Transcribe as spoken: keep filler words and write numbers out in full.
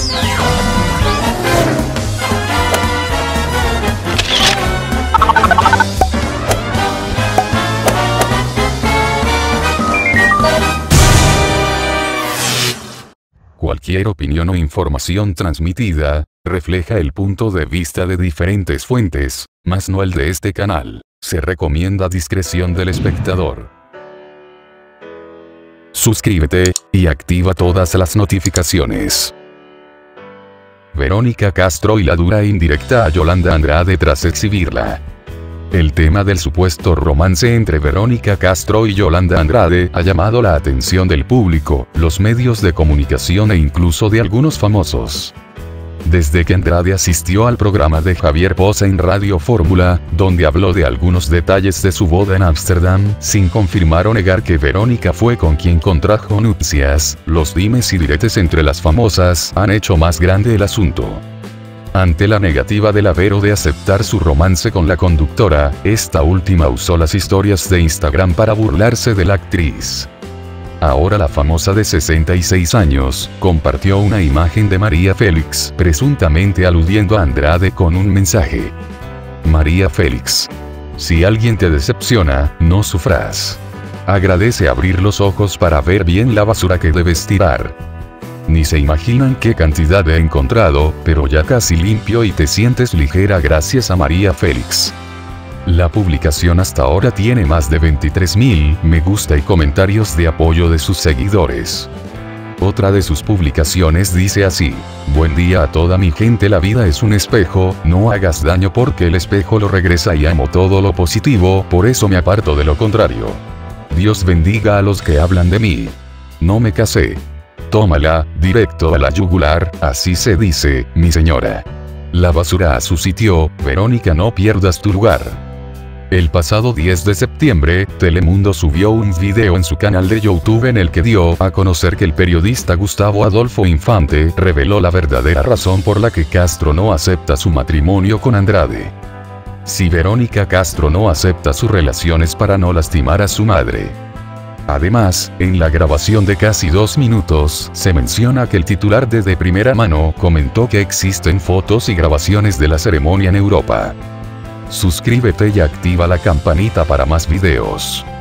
Cualquier opinión o información transmitida, refleja el punto de vista de diferentes fuentes, mas no el de este canal. Se recomienda discreción del espectador. Suscríbete, y activa todas las notificaciones. Verónica Castro y la dura indirecta a Yolanda Andrade tras exhibirla. El tema del supuesto romance entre Verónica Castro y Yolanda Andrade ha llamado la atención del público, los medios de comunicación e incluso de algunos famosos. Desde que Andrade asistió al programa de Javier Poza en Radio Fórmula, donde habló de algunos detalles de su boda en Ámsterdam, sin confirmar o negar que Verónica fue con quien contrajo nupcias, los dimes y diretes entre las famosas han hecho más grande el asunto. Ante la negativa de la Vero de aceptar su romance con la conductora, esta última usó las historias de Instagram para burlarse de la actriz. Ahora la famosa de sesenta y seis años, compartió una imagen de María Félix, presuntamente aludiendo a Andrade con un mensaje. María Félix. Si alguien te decepciona, no sufras. Agradece abrir los ojos para ver bien la basura que debes tirar. Ni se imaginan qué cantidad he encontrado, pero ya casi limpio y te sientes ligera gracias a María Félix. La publicación hasta ahora tiene más de veintitrés mil me gusta y comentarios de apoyo de sus seguidores. Otra de sus publicaciones dice así: buen día a toda mi gente, la vida es un espejo, no hagas daño porque el espejo lo regresa y amo todo lo positivo, por eso me aparto de lo contrario. Dios bendiga a los que hablan de mí. No me casé. Tómala, directo a la yugular, así se dice, mi señora. La basura a su sitio, Verónica, no pierdas tu lugar. El pasado diez de septiembre, Telemundo subió un video en su canal de YouTube en el que dio a conocer que el periodista Gustavo Adolfo Infante reveló la verdadera razón por la que Castro no acepta su matrimonio con Andrade. Si Verónica Castro no acepta su relación es para no lastimar a su madre. Además, en la grabación de casi dos minutos, se menciona que el titular de De Primera Mano comentó que existen fotos y grabaciones de la ceremonia en Europa. Suscríbete y activa la campanita para más videos.